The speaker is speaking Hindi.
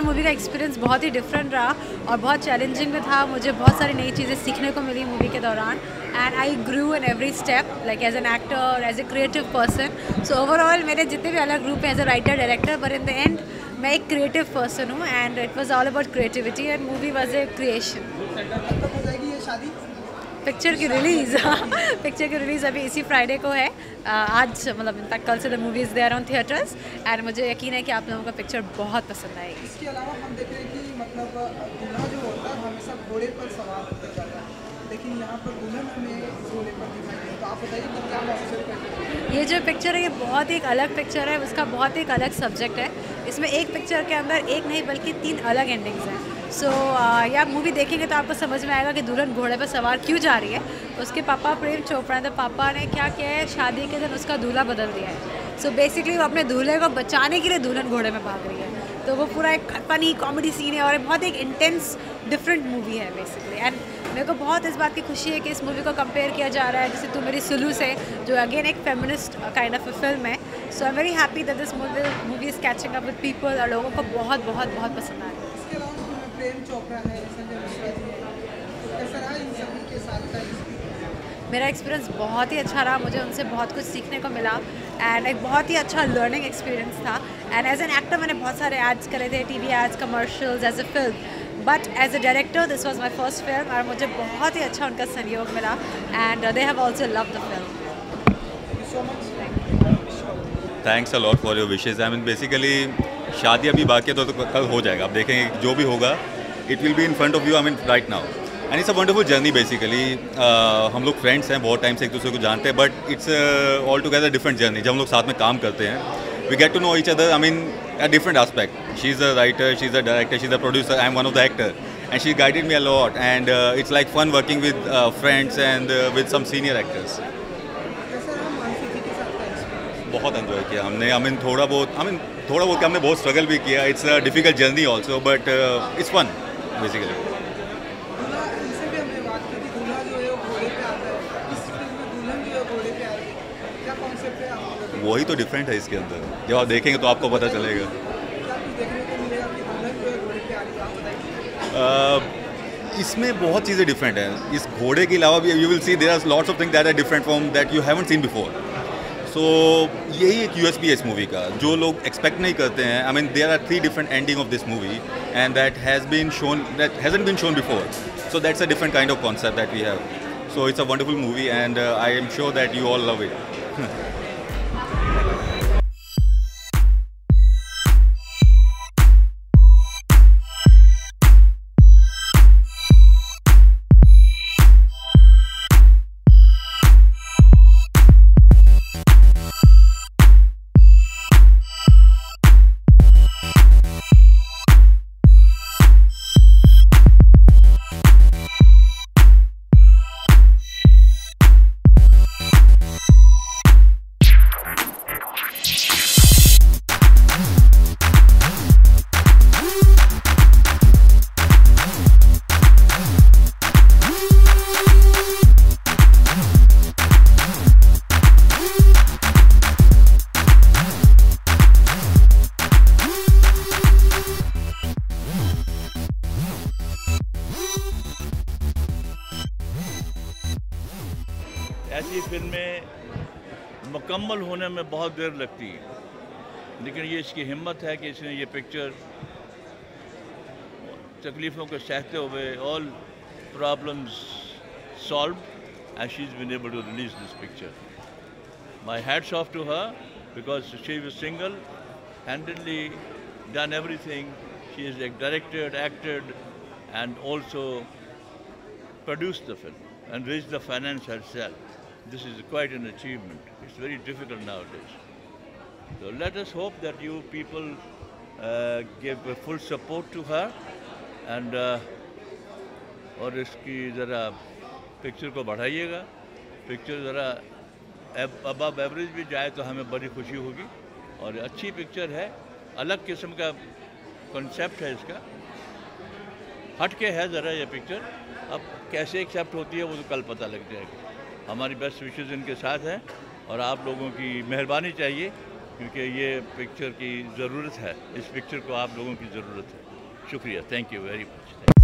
मूवी का एक्सपीरियंस बहुत ही डिफरेंट रहा और बहुत चैलेंजिंग भी था। मुझे बहुत सारी नई चीज़ें सीखने को मिली मूवी के दौरान and I grew in every step like as an actor, as a creative person. So overall मेरे जितने भी अलग ग्रुप हैं as a writer director, but in the end मैं एक क्रिएटिव पर्सन हूँ and it was all about creativity and movie was a creation. Picture की रिलीज़ पिक्चर की रिलीज़ अभी इसी फ्राइडे को है। आज मतलब इनफैक्ट कल से the movies there on theatres and मुझे यकीन है कि आप लोगों का पिक्चर बहुत पसंद आएगी। इसके अलावा हम देख रहे हैं कि मतलब दूल्हा जो होता है हमेशा घोड़े पर सवार होता जाता है, लेकिन यहाँ पर दुल्हन हमें घोड़े पर दिखाई दे, तो आप बताइए कि क्या ऑब्जर्व करते हैं? ये जो पिक्चर है ये बहुत ही एक अलग पिक्चर है, उसका बहुत ही एक अलग सब्जेक्ट है। इसमें एक पिक्चर के अंदर एक नहीं बल्कि 3 अलग एंडिंग्स हैं। सो ये आप मूवी देखेंगे तो आपको समझ में आएगा कि दुल्हन घोड़े पर सवार क्यों जा रही है। उसके पापा प्रेम चोपड़ा तो पापा ने क्या किया है, शादी के दिन उसका दूल्हा बदल दिया है। सो बेसिकली वो अपने दूल्हे को बचाने के लिए दुल्हन घोड़े में भाग रही है। तो वो पूरा एक फनी कॉमेडी सीन है और बहुत एक इंटेंस डिफरेंट मूवी है बेसिकली। एंड मेरे को बहुत इस बात की खुशी है कि इस मूवी को कंपेयर किया जा रहा है जैसे तू मेरी सुलू से, जो अगेन एक feminist kind of a film है। So I am very happy that this movie is catching up with people और लोगों को बहुत बहुत बहुत पसंद आ रहा है। इसके अलावा प्रेम चोपड़ा है, संजय मिश्रा जी है, तो कैसा रहा इन सभी के साथ का एक्सपीरियंस? मेरा एक्सपीरियंस बहुत ही अच्छा रहा, मुझे उनसे बहुत कुछ सीखने को मिला एंड एक बहुत ही अच्छा लर्निंग एक्सपीरियंस था। एंड एज एन एक्टर मैंने बहुत सारे एड्स करे थे, TV ads, commercials, as a film, but as a director this was my first film और मुझे बहुत ही अच्छा उनका सहयोग मिला and they have also loved the film. Thanks a lot for your wishes. I mean basically शादी अभी बाकी है तो कल हो जाएगा, आप देखेंगे जो भी होगा it will be in front of you, I mean right now. And it's a wonderful journey basically. हम लोग फ्रेंड्स हैं, बहुत टाइम से एक दूसरे को जानते हैं, but it's all together different journey. जब हम लोग साथ में काम करते हैं we get to know each other, I mean a different aspect. She is a writer, she is a director, she is a producer, I am one of the actor and she guided me a lot and it's like fun working with friends and with some senior actors. कैसा रहा मानसी जी के साथ का एक्सपीरियंस? बहुत एंजॉय किया हमने। थोड़ा बहुत क्या हमने बहुत स्ट्रगल भी किया। It's a difficult journey also but it's fun basically. दूल्हा, इनसे भी हमने बात की थी, दूल्हा जो है वो घोड़े पे आता है, इस फिल्म में दुल्हन जो है घोड़े पे आ रही है, क्या कॉन्सेप्ट है आपका? वही तो डिफरेंट है इसके अंदर, जब आप देखेंगे तो आपको पता चलेगा। क्या कुछ देखने को मिलेगा कि दुल्हन जो है घोड़े पे आ रही है, आप बताइए। इसमें बहुत चीज़ें डिफरेंट हैं। इस घोड़े के अलावा भी you will see there are lots of things that are different from that you haven't seen before. So यही एक यूएसपी है इस मूवी का, जो लोग एक्सपेक्ट नहीं करते हैं। I mean there are 3 different ending of this movie and that hasn't been shown before. So that's a different kind of concept that we have. So it's a wonderful movie and I am sure that you all love it. ऐसी फिल्में मुकम्मल होने में बहुत देर लगती है, लेकिन ये इसकी हिम्मत है कि इसने ये पिक्चर तकलीफ़ों को सहते हुए all problems solve and she is been able to release this picture. My hats off to her because she was single handedly done everything. She has directed, acted and also produced the film and raised the finance herself. This is quite an achievement. It's very difficult nowadays. So let us hope that you people give full support to her and और इसकी ज़रा पिक्चर को बढ़ाइएगा. पिक्चर ज़रा अबव एवरेज भी जाए तो हमें बड़ी खुशी होगी. और अच्छी पिक्चर है, अलग किस्म का कॉन्सेप्ट है इसका, हट के है ज़रा ये पिक्चर. अब कैसे एक्सेप्ट होती है वो तो कल पता लग जाएगा. हमारी बेस्ट विशेज़ इनके साथ हैं और आप लोगों की मेहरबानी चाहिए क्योंकि ये पिक्चर की ज़रूरत है. इस पिक्चर को आप लोगों की ज़रूरत है. शुक्रिया, थैंक यू वेरी मच।